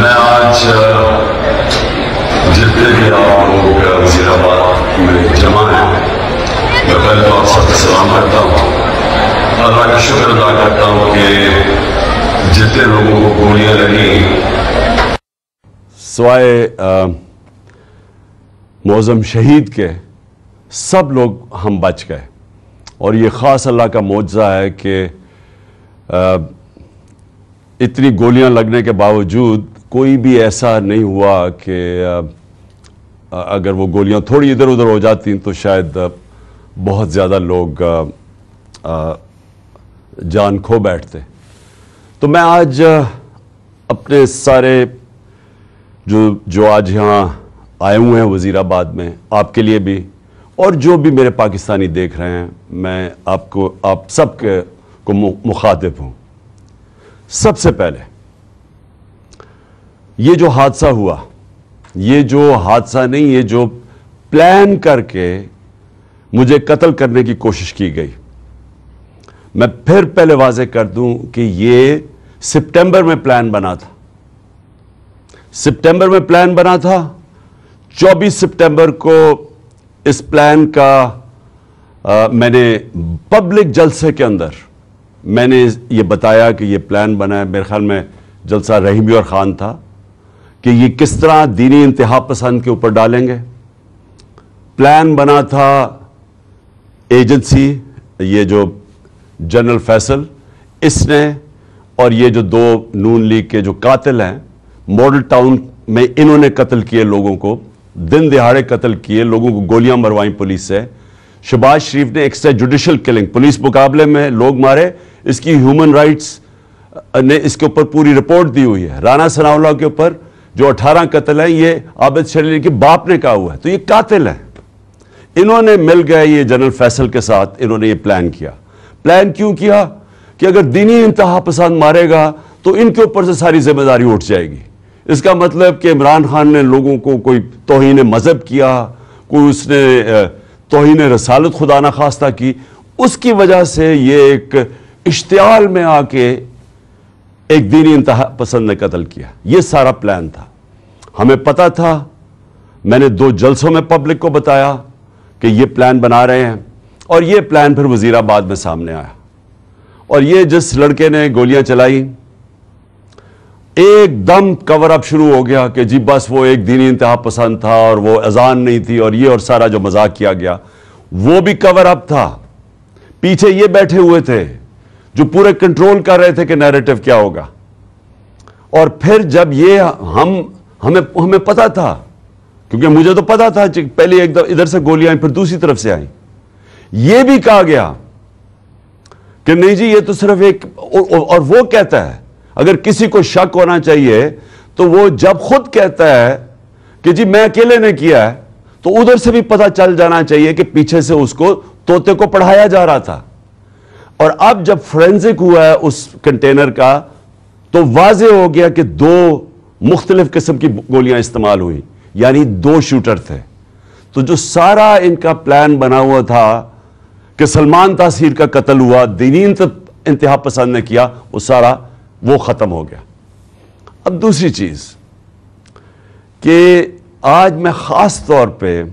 میں آج جتنے بھی آپ لوگ وزیر آباد میں جمع ہیں، میں پہلے تو آپ سب سے سلام کرتا ہوں، اللہ کا شکر ادا کرتا ہوں کہ جتنے لوگوں کو گولیاں لگیں سوائے معظم شہید کے سب لوگ ہم بچ گئے، اور یہ خاص اللہ کا معجزہ ہے کہ اتنی گولیاں لگنے کے باوجود کوئی بھی ایسا نہیں ہوا کہ اگر وہ گولیاں تھوڑی ادھر ادھر ہو جاتی تو شاید بہت زیادہ لوگ جان کھو بیٹھتے۔ تو میں آج اپنے سارے جو آج یہاں آئے ہوئے ہیں وزیر آباد میں، آپ کے لیے بھی اور جو بھی میرے پاکستانی دیکھ رہے ہیں، میں آپ سب کو مخاطب ہوں۔ سب سے پہلے یہ جو حادثہ ہوا، یہ جو حادثہ نہیں، یہ جو پلان کر کے مجھے قتل کرنے کی کوشش کی گئی، میں پھر پہلے واضح کر دوں کہ یہ سپٹمبر میں پلان بنا تھا۔ سپٹمبر میں پلان بنا تھا۔ 24 سپٹمبر کو اس پلان کا میں نے پبلک جلسے کے اندر میں نے یہ بتایا کہ یہ پلان بنا ہے۔ میرے خیال میں جلسہ رحیمی اور خان تھا کہ یہ کس طرح دینی انتہا پسند کے اوپر ڈالیں گے۔ پلان بنا تھا ایجنسی، یہ جو جنرل فیصل اس نے، اور یہ جو دو نون لیگ کے جو قاتل ہیں، ماڈل ٹاؤن میں انہوں نے قتل کیے لوگوں کو، دن دہاڑے قتل کیے لوگوں کو، گولیاں مروائیں پولیس سے۔ شہباز شریف نے ایکسٹرا جوڈیشل کلنگ، پولیس مقابلے میں لوگ مارے، اس کی ہیومن رائٹس نے اس کے اوپر پوری رپورٹ دی ہوئی ہے۔ رانا ثناء اللہ کے اوپر جو 18 قتل ہیں، یہ عابد شریف کے باپ نے کہا ہوا ہے، تو یہ قاتل ہیں۔ انہوں نے مل گئے یہ جنرل فیصل کے ساتھ، انہوں نے یہ پلان کیا۔ پلان کیوں کیا؟ کہ اگر دینی انتہا پسند مارے گا تو ان کے اوپر سے ساری ذمہ داری اٹھ جائے گی۔ اس کا مطلب کہ عمران خان نے لوگوں کو کوئی توہین مذہب کیا، کوئی اس نے توہین رسالت خدا نخواستہ کی، اس کی وجہ سے یہ ایک اشتعال میں آ کے ایک دینی انتہا پسند نے قتل کیا۔ یہ سارا پلان تھا، ہمیں پتہ تھا۔ میں نے 2 جلسوں میں پبلک کو بتایا کہ یہ پلان بنا رہے ہیں، اور یہ پلان پھر وزیر آباد میں سامنے آیا۔ اور یہ جس لڑکے نے گولیاں چلائی، ایک دم کور اپ شروع ہو گیا کہ جی بس وہ ایک دینی انتہا پسند تھا، اور وہ اذان نہیں تھی، اور یہ اور سارا جو مذاق کیا گیا وہ بھی کور اپ تھا۔ پیچھے یہ بیٹھے ہوئے تھے جو پورے کنٹرول کر رہے تھے کہ نیریٹو کیا ہوگا۔ اور پھر جب یہ ہمیں پتا تھا، کیونکہ مجھے تو پتا تھا کہ پہلے ایک ادھر سے گولیاں آئیں، پھر دوسری طرف سے آئیں، یہ بھی کہا گیا کہ نہیں جی یہ تو صرف ایک، اور وہ کہتا ہے اگر کسی کو شک ہونا چاہیے تو وہ جب خود کہتا ہے کہ جی میں اکیلے نے کیا ہے، تو ادھر سے بھی پتہ چل جانا چاہیے کہ پیچھے سے اس کو طوطے کو پڑھایا جا رہا تھا۔ اور اب جب فورینزک ہوا ہے اس کنٹینر کا، تو واضح ہو گیا کہ 2 مختلف قسم کی گولیاں استعمال ہوئی، یعنی 2 شوٹر تھے۔ تو جو سارا ان کا پلان بنا ہوا تھا کہ سلمان تاثیر کا قتل ہوا، دینی انتہا پسند نے کیا، وہ سارا وہ ختم ہو گیا۔ اب دوسری چیز کہ آج میں خاص طور پہ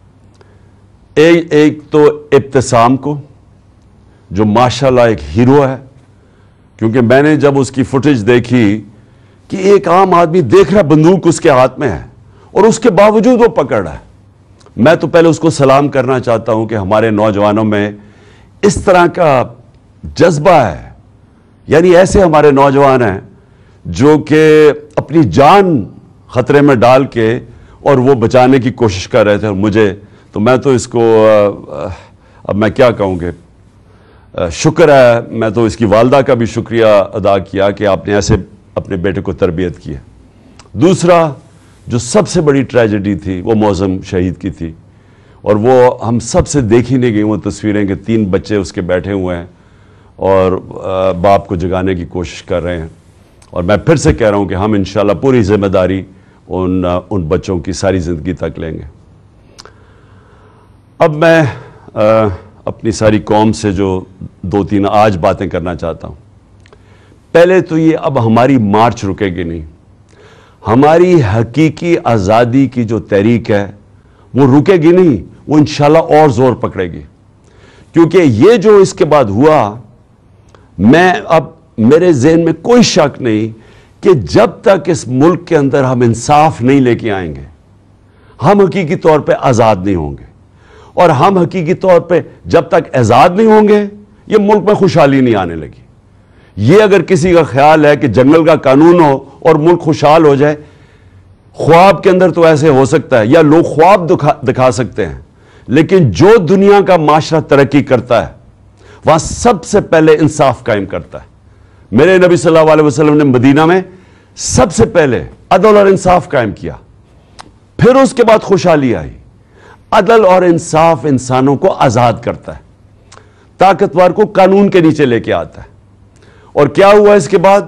ایک تو ابتسام کو، جو ماشاءاللہ ایک ہیرو ہے، کیونکہ میں نے جب اس کی فوٹیج دیکھی کہ ایک عام آدمی دیکھ رہا بندوق اس کے ہاتھ میں ہے اور اس کے باوجود وہ پکڑ رہا ہے، میں تو پہلے اس کو سلام کرنا چاہتا ہوں کہ ہمارے نوجوانوں میں اس طرح کا جذبہ ہے، یعنی ایسے ہمارے نوجوان ہیں جو کہ اپنی جان خطرے میں ڈال کے اور وہ بچانے کی کوشش کر رہے تھے۔ اور میں تو اس کو اب میں کیا کہوں گے، شکر ہے، میں تو اس کی والدہ کا بھی شکریہ ادا کیا کہ آپ نے ایسے اپنے بیٹے کو تربیت کی ہے۔ دوسرا جو سب سے بڑی ٹریجڈی تھی وہ معظم شہید کی تھی، اور وہ ہم سب سے دیکھی نہیں گئی وہ تصویریں کہ 3 بچے اس کے بیٹھے ہوئے ہیں اور باپ کو جگانے کی کوشش کر رہے ہیں۔ اور میں پھر سے کہہ رہا ہوں کہ ہم انشاءاللہ پوری ذمہ داری ان بچوں کی ساری زندگی تک لیں گے۔ اب میں اپنی ساری قوم سے جو 2-3 آج باتیں کرنا چاہتا ہوں۔ پہلے تو یہ اب ہماری مارچ رکے گی نہیں، ہماری حقیقی آزادی کی جو تحریک ہے وہ رکے گی نہیں، وہ انشاءاللہ اور زور پکڑے گی. کیونکہ یہ جو اس کے بعد ہوا، اب میرے ذہن میں کوئی شک نہیں کہ جب تک اس ملک کے اندر ہم انصاف نہیں لے کے آئیں گے، ہم حقیقی طور پہ آزاد نہیں ہوں گے. اور ہم حقیقی طور پہ جب تک آزاد نہیں ہوں گے، یہ ملک میں خوشحالی نہیں آنے لگی. یہ اگر کسی کا خیال ہے کہ جنگل کا قانون ہو اور ملک خوشحال ہو جائے، خواب کے اندر تو ایسے ہو سکتا ہے، یا لوگ خواب دکھا سکتے ہیں، لیکن جو دنیا کا معاشرہ ترقی کرتا ہے وہاں سب سے پہلے انصاف قائم کرتا ہے. میرے نبی صلی اللہ علیہ وسلم نے مدینہ میں سب سے پہلے عدل اور انصاف قائم کیا، پھر اس کے بعد خوشحالی آئی. عدل اور انصاف انسانوں کو آزاد کرتا ہے، طاقتور کو قانون کے نیچے لے کے آتا ہے. اور کیا ہوا اس کے بعد؟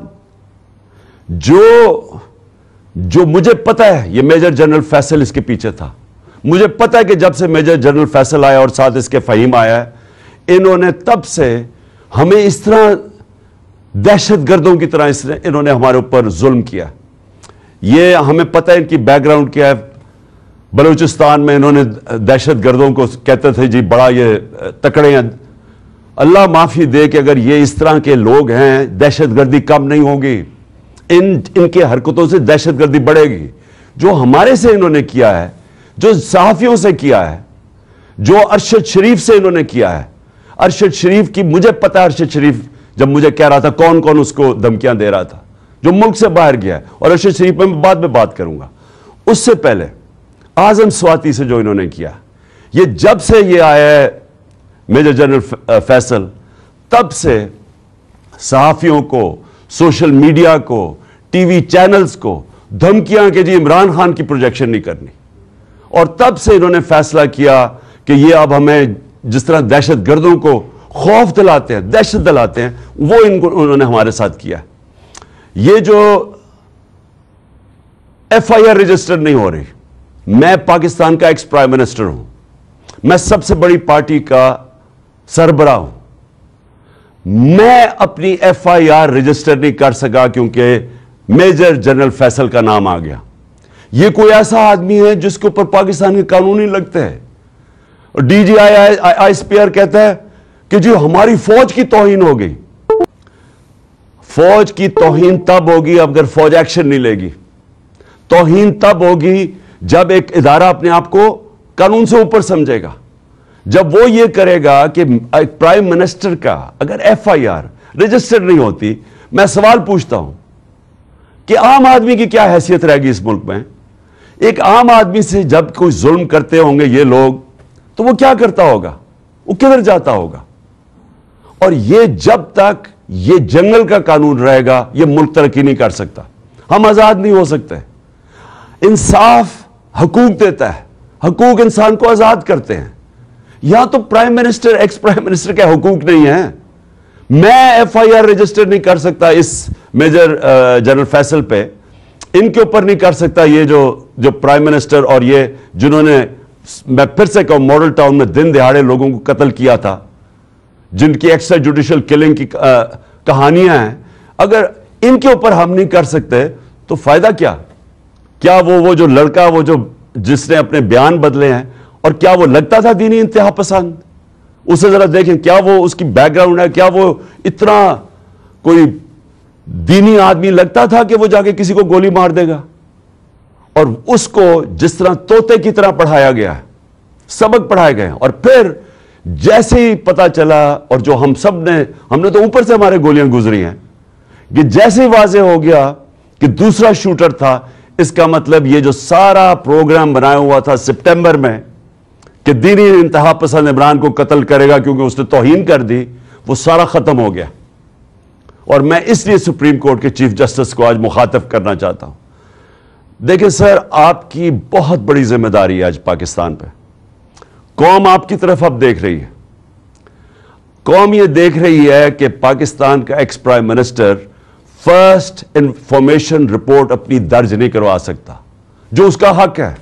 جو مجھے پتا ہے، یہ میجر جنرل فیصل اس کے پیچھے تھا. مجھے پتا ہے کہ جب سے میجر جنرل فیصل آیا اور ساتھ اس کے فہیم آیا ہے، انہوں نے تب سے ہمیں اس طرح دہشت گردوں کی طرح انہوں نے ہمارے اوپر ظلم کیا. یہ ہمیں پتا ہے ان کی بیک گراؤنڈ کیا ہے. بلوچستان میں انہوں نے دہشت گردوں کو کہتے تھے جی بڑا یہ تکڑے ہیں. اللہ معافی دے کہ اگر یہ اس طرح کے لوگ ہیں، دہشت گردی کم نہیں ہوگی. ان کے حرکتوں سے دہشت گردی بڑھے گی. جو ہمارے سے انہوں نے کیا ہے، جو صحافیوں سے کیا ہے، جو ارشد شریف سے انہوں نے کیا ہے. ارشد شریف کی مجھے پتا ہے، ارشد شریف جب مجھے کہہ رہا تھا کون اس کو دھمکیاں دے رہا تھا، جو ملک سے باہر گیا ہے. اور ارشد شریف میں بعد میں بات کروں گا. اس سے پہلے اعظم سواتی سے جو انہوں نے کیا، یہ جب سے یہ آیا ہے میجر جنرل فیصل، تب سے صحافیوں کو، سوشل میڈیا کو، ٹی وی چینلز کو دھمکیاں کہ جی عمران خان کی پروجیکشن نہیں کرنی. اور تب سے انہوں نے فیصلہ کیا کہ یہ اب ہمیں جس طرح دہشت گردوں کو خوف دلاتے ہیں، دہشت دلاتے ہیں، وہ انہوں نے ہمارے ساتھ کیا. یہ جو ایف آئی آر رجسٹر نہیں ہو رہی، میں پاکستان کا ایکس پرائم منسٹر ہوں، میں سب سے بڑی پارٹی کا سربراہ ہوں، میں اپنی ایف آئی آر رجسٹر نہیں کر سکا کیونکہ میجر جنرل فیصل کا نام آ گیا. یہ کوئی ایسا آدمی ہے جس کے اوپر پاکستان کے قانون ہی لگتے ہیں. اور D G I S P R کہتا ہے کہ جی ہماری فوج کی توہین ہو گئی. فوج کی توہین تب ہوگی اگر فوج ایکشن نہیں لے گی. توہین تب ہوگی جب ایک ادارہ اپنے آپ کو قانون سے اوپر سمجھے گا. جب وہ یہ کرے گا کہ ایک پرائم منسٹر کا اگر ایف آئی آر رجسٹر نہیں ہوتی، میں سوال پوچھتا ہوں کہ عام آدمی کی کیا حیثیت رہے گی اس ملک میں؟ ایک عام آدمی سے جب کوئی ظلم کرتے ہوں گے یہ لوگ، تو وہ کیا کرتا ہوگا؟ وہ کدھر جاتا ہوگا؟ اور یہ جب تک یہ جنگل کا قانون رہے گا، یہ ملک ترقی نہیں کر سکتا. ہم آزاد نہیں ہو سکتے. انصاف حقوق دیتا ہے، حقوق انسان کو آزاد کرتے ہیں. یا تو prime minister, ex prime minister کے حقوق نہیں ہیں. میں ایف آئی آر رجسٹر نہیں کر سکتا اس میجر جنرل فیصل پہ، ان کے اوپر نہیں کر سکتا. یہ جو پرائم منسٹر اور یہ جنہوں نے، میں پھر سے کہوں، ماڈل ٹاؤن میں دن دہاڑے لوگوں کو قتل کیا تھا، جن کی ایکسٹرا جوڈیشل کلنگ کی کہانیاں ہیں، اگر ان کے اوپر ہم نہیں کر سکتے تو فائدہ کیا؟ کیا وہ جو لڑکا، وہ جس نے اپنے بیان بدلے ہیں، اور کیا وہ لگتا تھا دینی انتہا پسند؟ اسے ذرا دیکھیں، کیا وہ اس کی بیک گراؤنڈ ہے؟ کیا وہ اتنا کوئی دینی آدمی لگتا تھا کہ وہ جا کے کسی کو گولی مار دے گا؟ اور اس کو جس طرح طوطے کی طرح پڑھایا گیا ہے، سبق پڑھائے گئے ہیں. اور پھر جیسے ہی پتا چلا، اور جو ہم نے تو اوپر سے ہمارے گولیاں گزری ہیں، کہ جیسے ہی واضح ہو گیا کہ دوسرا شوٹر تھا، اس کا مطلب یہ جو سارا پروگرام بنایا ہوا تھا سپٹمبر میں کہ دینی انتہا پسند عمران کو قتل کرے گا کیونکہ اس نے توہین کر دی، وہ سارا ختم ہو گیا. اور میں اس لیے سپریم کورٹ کے چیف جسٹس کو آج مخاطب کرنا چاہتا ہوں. دیکھیں سر، آپ کی بہت بڑی ذمہ داری ہے آج پاکستان پہ. قوم آپ کی طرف اب دیکھ رہی ہے. قوم یہ دیکھ رہی ہے کہ پاکستان کا ex prime minister first information report اپنی درج نہیں کروا سکتا، جو اس کا حق ہے.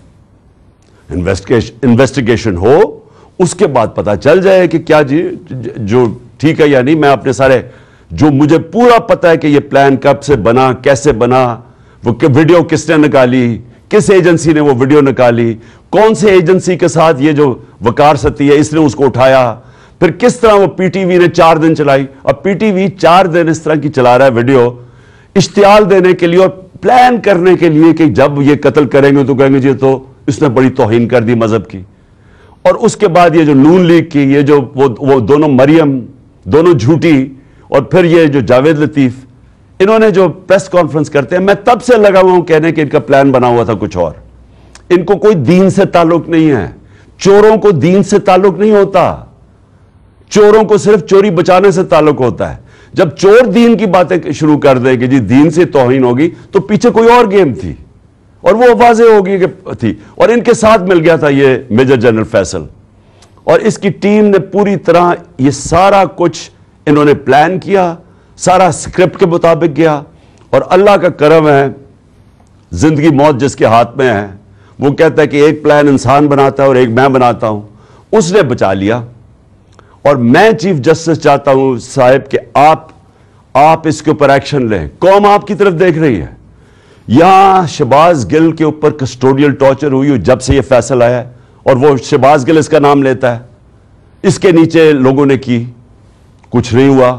انویسٹیگیشن ہو، اس کے بعد پتا چل جائے کہ کیا جی جو ٹھیک ہے یا نہیں. میں اپنے سارے، جو مجھے پورا پتا ہے کہ یہ پلان کب سے بنا، کیسے بنا، वो वीडियो किसने निकाली, किस एजेंसी ने वो वीडियो निकाली, कौन से एजेंसी के साथ ये जो वकार सती है इसने उसको उठाया, फिर किस तरह वो पीटीवी ने 4 दिन चलाई। अब पीटीवी 4 दिन इस तरह की चला रहा है वीडियो, इश्तियाल देने के लिए और प्लान करने के लिए कि जब ये कत्ल करेंगे तो कहेंगे जी तो इसने बड़ी तौहीन कर दी मजहब की। और उसके बाद ये जो नून लीग की ये जो वो दोनों मरियम, दोनों झूठी, और फिर ये जो जावेद लतीफ, इन्होंने जो प्रेस कॉन्फ्रेंस करते हैं, मैं तब से लगा हुआ हूं कहने कि इनका प्लान बना हुआ था कुछ और। इनको कोई दीन से ताल्लुक नहीं है। चोरों को दीन से ताल्लुक नहीं होता, चोरों को सिर्फ चोरी बचाने से ताल्लुक होता है। जब चोर दीन की बातें शुरू कर दे कि जी दीन से तौहीन होगी, तो पीछे कोई और गेम थी और वो वाज़ेह होगी कि थी। और इनके साथ मिल गया था ये मेजर जनरल फैसल, और इसकी टीम ने पूरी तरह ये सारा कुछ इन्होंने प्लान किया, सारा स्क्रिप्ट के मुताबिक गया। और अल्लाह का करम है, जिंदगी मौत जिसके हाथ में है, वो कहता है कि एक प्लान इंसान बनाता है और एक मैं बनाता हूं, उसने बचा लिया। और मैं चीफ जस्टिस चाहता हूं साहिब कि आप इसके ऊपर एक्शन लें। कौम आपकी तरफ देख रही है। यहां शहबाज गिल के ऊपर कस्टोडियल टॉर्चर हुई जब से यह फैसला आया, और वो शहबाज गिल इसका नाम लेता है, इसके नीचे लोगों ने की, कुछ नहीं हुआ।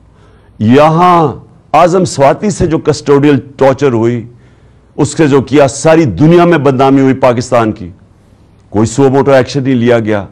यहां आजम स्वाति से जो कस्टोडियल टॉर्चर हुई, उससे जो किया, सारी दुनिया में बदनामी हुई पाकिस्तान की, कोई सो मोटो एक्शन नहीं लिया गया।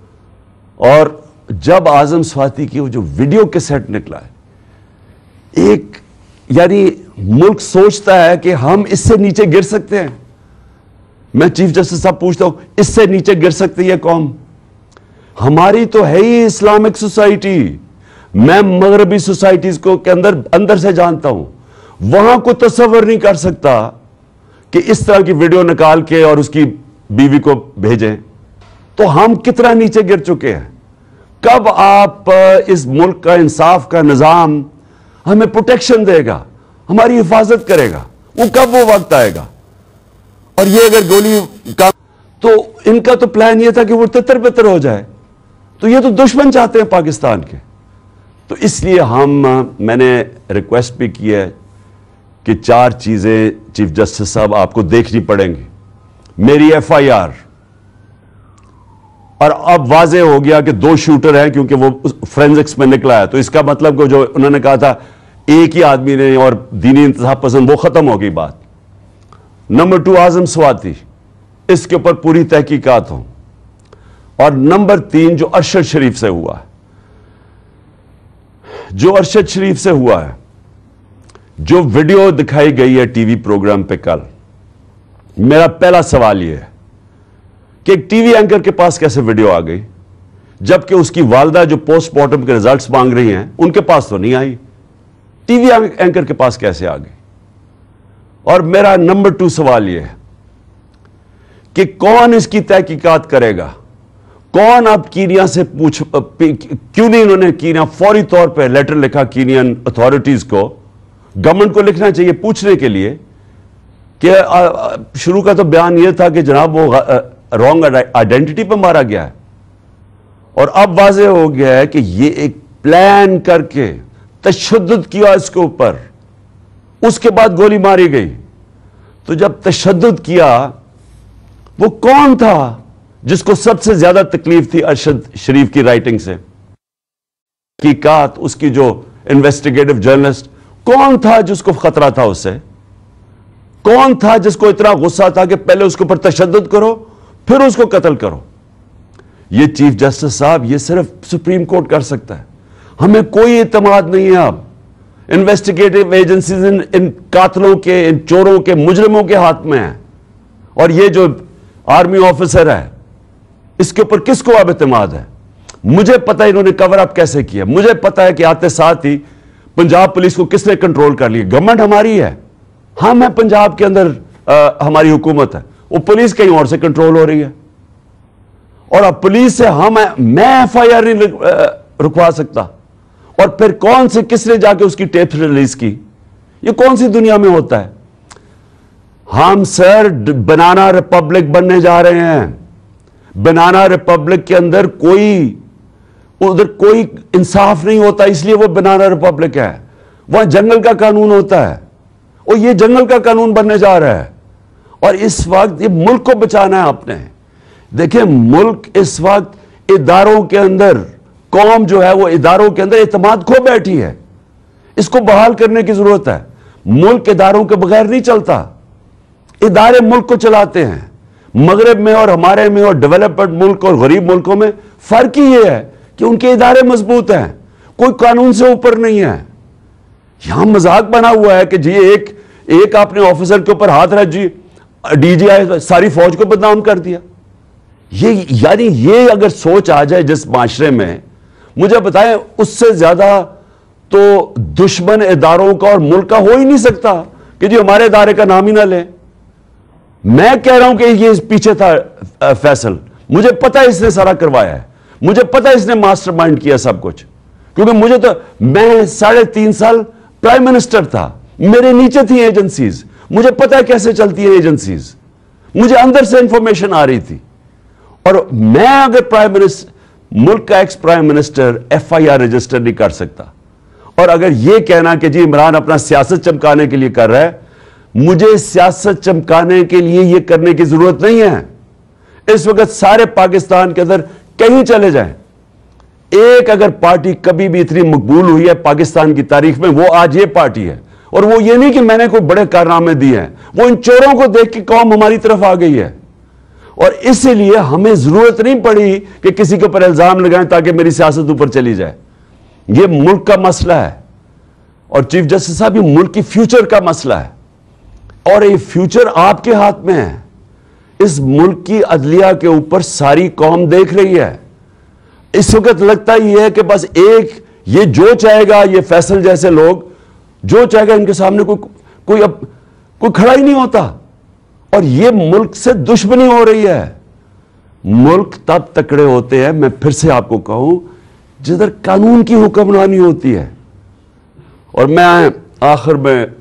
और जब आजम स्वाति की वो जो वीडियो कैसेट निकला है, एक यानी मुल्क सोचता है कि हम इससे नीचे गिर सकते हैं। मैं चीफ जस्टिस साहब पूछता हूं, इससे नीचे गिर सकती है कौम? हमारी तो है ही इस्लामिक सोसाइटी। मैं मगरबी सोसाइटीज को के अंदर से जानता हूं, वहां को तसव्वुर नहीं कर सकता कि इस तरह की वीडियो निकाल के और उसकी बीवी को भेजें। तो हम कितना नीचे गिर चुके हैं। कब आप इस मुल्क का इंसाफ का निजाम हमें प्रोटेक्शन देगा, हमारी हिफाजत करेगा? वो कब वो वक्त आएगा? और ये अगर गोली का, तो इनका तो प्लान ये था कि वो तितर बितर हो जाए। तो ये तो दुश्मन चाहते हैं पाकिस्तान के। तो इसलिए मैंने रिक्वेस्ट भी की है कि 4 चीजें चीफ जस्टिस साहब आपको देखनी पड़ेंगी। मेरी FIR, और अब वाज़ेह हो गया कि 2 शूटर हैं क्योंकि वो फोरेंसिक्स में निकला है। तो इसका मतलब को जो उन्होंने कहा था एक ही आदमी ने और दीनी इंतसाब पसंद, वो खत्म हो गई बात। नंबर 2 आजम स्वाति, इसके ऊपर पूरी तहकीकात हो। और नंबर 3 जो अरशद शरीफ से हुआ है, जो अरशद शरीफ से हुआ है, जो वीडियो दिखाई गई है टीवी प्रोग्राम पे कल, मेरा पहला सवाल यह है कि एक टीवी एंकर के पास कैसे वीडियो आ गई, जबकि उसकी वालदा जो पोस्टमार्टम के रिजल्ट्स मांग रही हैं उनके पास तो नहीं आई, टीवी एंकर के पास कैसे आ गई? और मेरा नंबर 2 सवाल यह है कि कौन इसकी तहकीकात करेगा? कौन अब कीनिया से क्यों नहीं इन्होंने कीनिया फौरी तौर पर लेटर लिखा कीनियन अथॉरिटीज को, गवर्नमेंट को लिखना चाहिए पूछने के लिए कि शुरू का तो बयान यह था कि जनाब वो रॉन्ग आइडेंटिटी पर मारा गया है, और अब वाज़ेह हो गया है कि ये एक प्लान करके तशद्दुद किया इसके ऊपर, उसके बाद गोली मारी गई। तो जब तशद्दुद किया, वो कौन था जिसको सबसे ज्यादा तकलीफ थी अरशद शरीफ की राइटिंग से? हकीकत, उसकी जो इन्वेस्टिगेटिव जर्नलिस्ट, कौन था जिसको खतरा था उससे? कौन था जिसको इतना गुस्सा था कि पहले उसके ऊपर तशद्दुद करो फिर उसको कत्ल करो? ये चीफ जस्टिस साहब, ये सिर्फ सुप्रीम कोर्ट कर सकता है। हमें कोई एतमाद नहीं है अब। इन्वेस्टिगेटिव एजेंसीज इन कातलों के, इन चोरों के, मुजरिमों के हाथ में है। और ये जो आर्मी ऑफिसर है, इसके ऊपर किसको अब एतमाद है? मुझे पता है इन्होंने कवर अप कैसे किया। मुझे पता है कि आते साथ ही पंजाब पुलिस को किसने कंट्रोल कर लिया। गवर्नमेंट हमारी है, हम है पंजाब के अंदर, हमारी हुकूमत है, वो पुलिस कहीं और से कंट्रोल हो रही है। और अब पुलिस से मैं FIR नहीं रुकवा सकता। और फिर कौन से, किसने जाके उसकी टेप रिलीज की? ये कौन सी दुनिया में होता है? हम सर बनाना रिपब्लिक बनने जा रहे हैं। बनाना रिपब्लिक के अंदर उधर कोई इंसाफ नहीं होता, इसलिए वो बनाना रिपब्लिक है। वहां जंगल का कानून होता है, اور یہ جنگل کا قانون بننے جا رہا ہے. اور اس وقت یہ ملک کو بچانا ہے آپ نے. دیکھیں ملک اس وقت اداروں کے اندر، قوم جو ہے وہ اداروں کے اندر اعتماد کھو بیٹھی ہے. اس کو بحال کرنے کی ضرورت ہے. ملک اداروں کے بغیر نہیں چلتا. ادارے ملک کو چلاتے ہیں. مغرب میں اور ہمارے میں اور ڈیولپڈ ملک اور غریب ملکوں میں فرق ہی یہ ہے کہ ان کے ادارے مضبوط ہیں، کوئی قانون سے اوپر نہیں ہے. یہاں مذاق بنا ہوا ہے کہ جی ایک آپ نے آفیسر کے اوپر ہاتھ رکھ جی ڈی جی آئی ساری فوج کو بدنام کر دیا. یعنی یہ اگر سوچ آ جائے جس معاشرے میں، مجھے بتائیں اس سے زیادہ تو دشمن اداروں کا اور ملک کا ہو ہی نہیں سکتا کہ جی ہمارے ادارے کا نام ہی نہ لیں. میں کہہ رہا ہوں کہ یہ پیچھے تھا فیصل، مجھے پتا اس نے سارا کروایا ہے، مجھے پتا اس نے ماسٹر مائنڈ کیا سب کچھ. کیونکہ مجھے تو میں 3.5 سال پرائم منسٹر تھا، میرے نیچے تھی ایجنسیز، مجھے پتا کیسے چلتی ہیں ایجنسیز، مجھے اندر سے انفارمیشن آ رہی تھی. اور میں اگر پرائم منسٹر، ملک کا ex prime minister FIR register نہیں کر سکتا، اور اگر یہ کہنا کہ جی عمران اپنا سیاست چمکانے کے لیے کر رہا ہے، مجھے سیاست چمکانے کے لیے یہ کرنے کی ضرورت نہیں ہے. اس وقت سارے پاکستان کے اندر کہیں چلے جائیں، ایک اگر پارٹی کبھی بھی اتنی مقبول ہوئی ہے پاکستان کی تاریخ میں، وہ آج یہ پارٹی ہے. اور وہ یہ نہیں کہ میں نے کوئی بڑے کارنامے دیے ہیں، وہ ان چوروں کو دیکھ کے قوم ہماری طرف آ گئی ہے. اور اسی لیے ہمیں ضرورت نہیں پڑی کہ کسی کے اوپر الزام لگائیں تاکہ میری سیاست اوپر چلی جائے. یہ ملک کا مسئلہ ہے، اور چیف جسٹس صاحب یہ ملک کی فیوچر کا مسئلہ ہے، اور یہ فیوچر آپ کے ہاتھ میں ہے. اس ملک کی عدلیہ کے اوپر ساری قوم دیکھ رہی ہے. اس وقت لگتا ہی ہے کہ بس ایک یہ جو چاہے گا، یہ فیصل جیسے لوگ جو چاہے گا ان کے سامنے کوئی کھڑا ہی نہیں ہوتا. اور یہ ملک سے دشمنی ہو رہی ہے. ملک تب تکڑے ہوتے ہیں، میں پھر سے آپ کو کہوں، جدھر قانون کی حکمرانی ہوتی ہے. اور میں آخر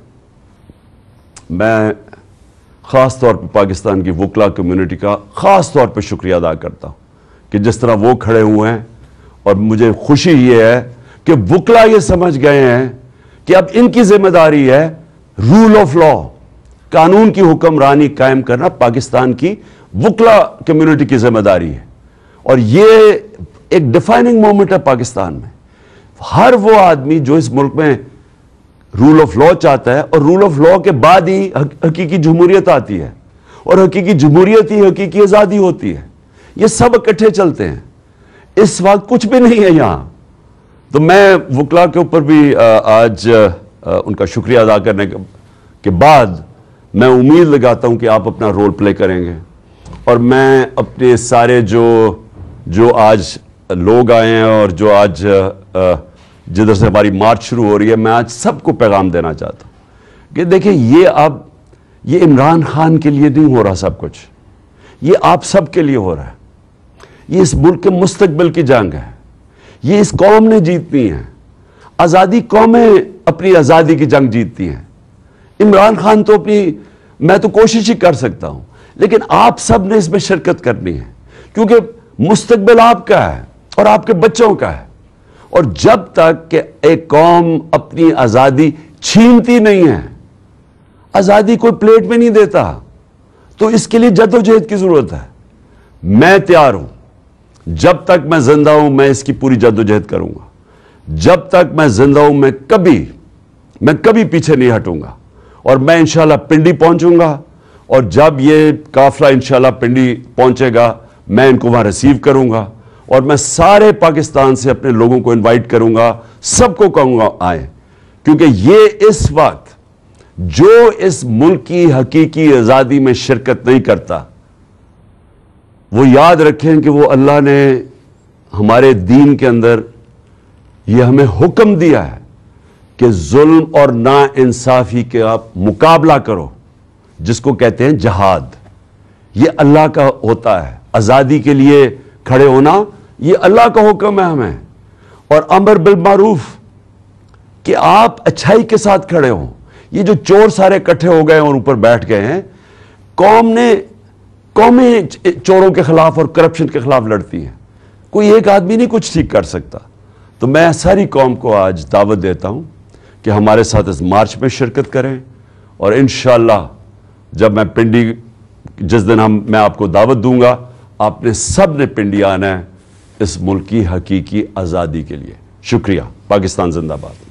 میں خاص طور پہ پاکستان کی وکلا کمیونٹی کا خاص طور پہ شکریہ ادا کرتا ہوں کہ جس طرح وہ کھڑے ہوئے ہیں. اور مجھے خوشی یہ ہے کہ وکلا یہ سمجھ گئے ہیں کہ اب ان کی ذمہ داری ہے رول آف لا، قانون کی حکمرانی قائم کرنا پاکستان کی وکلا کمیونٹی کی ذمہ داری ہے. اور یہ ایک ڈیفائننگ مومنٹ ہے پاکستان میں. ہر وہ آدمی جو اس ملک میں رول آف لا چاہتا ہے، اور رول آف لا کے بعد ہی حقیقی جمہوریت آتی ہے، اور حقیقی جمہوریت ہی حقیقی آزادی ہوتی ہے. یہ سب اکٹھے چلتے ہیں. اس وقت کچھ بھی نہیں ہے یہاں. تو میں وکلا کے اوپر بھی آج ان کا شکریہ ادا کرنے کے بعد میں امید لگاتا ہوں کہ آپ اپنا رول پلے کریں گے. اور میں اپنے سارے جو آج لوگ آئے ہیں اور جو آج جدھر سے ہماری مارچ شروع ہو رہی ہے، میں آج سب کو پیغام دینا چاہتا ہوں کہ دیکھیں یہ عمران خان کے لیے نہیں ہو رہا سب کچھ، یہ آپ سب کے لیے ہو رہا ہے. یہ اس ملک کے مستقبل کی جنگ ہے. یہ اس قوم نے جیتنی ہے. آزادی قومیں اپنی آزادی کی جنگ جیتتی ہیں. عمران خان تو میں تو کوشش ہی کر سکتا ہوں، لیکن آپ سب نے اس میں شرکت کرنی ہے، کیونکہ مستقبل آپ کا ہے اور آپ کے بچوں کا ہے. اور جب تک کہ ایک قوم اپنی آزادی چھینتی نہیں ہے، آزادی کوئی پلیٹ میں نہیں دیتا، تو اس کے لیے جدوجہد کی ضرورت ہے. میں تیار ہوں، جب تک میں زندہ ہوں میں اس کی پوری جدوجہد کروں گا. جب تک میں زندہ ہوں میں کبھی پیچھے نہیں ہٹوں گا. اور میں انشاءاللہ پنڈی پہنچوں گا، اور جب یہ قافلہ انشاءاللہ پنڈی پہنچے گا میں ان کو وہاں ریسیو کروں گا. اور میں سارے پاکستان سے اپنے لوگوں کو انوائٹ کروں گا، سب کو کہوں گا آئیں، کیونکہ یہ اس وقت جو اس ملک کی حقیقی آزادی میں شرکت نہیں کرتا، وہ یاد رکھیں کہ وہ اللہ نے ہمارے دین کے اندر یہ ہمیں حکم دیا ہے کہ ظلم اور نا انصافی کے آپ مقابلہ کرو، جس کو کہتے ہیں جہاد. یہ اللہ کا ہوتا ہے. آزادی کے لیے کھڑے ہونا یہ اللہ کا حکم ہے ہمیں. اور امر بالمعروف کہ آپ اچھائی کے ساتھ کھڑے ہوں. یہ جو چور سارے اکٹھے ہو گئے اور اوپر بیٹھ گئے ہیں، قومیں چوروں کے خلاف اور کرپشن کے خلاف لڑتی ہیں. کوئی ایک آدمی نہیں کچھ ٹھیک کر سکتا. تو میں ساری قوم کو آج دعوت دیتا ہوں کہ ہمارے ساتھ اس مارچ میں شرکت کریں، اور انشاءاللہ جب میں پنڈی جس دن میں آپ کو دعوت دوں گا آپ نے سب نے پنڈی آنا ہے اس ملک کی حقیقی آزادی کے لیے. شکریہ. پاکستان زندہ باد.